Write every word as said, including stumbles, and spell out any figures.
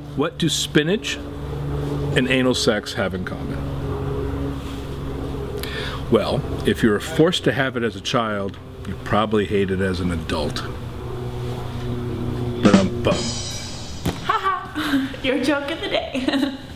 What do spinach and anal sex have in common? Well, if you were forced to have it as a child, you probably hate it as an adult. But I'm bummed. Haha, your joke of the day.